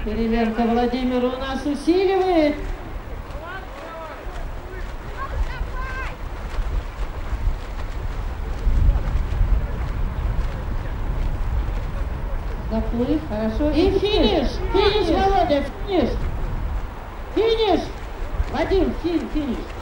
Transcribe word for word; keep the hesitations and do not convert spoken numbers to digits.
Кириленко Владимир у нас усиливает. Заплыв, хорошо. И финиш! Финиш, Володя, финиш! Финиш! Вадим, фин, финиш!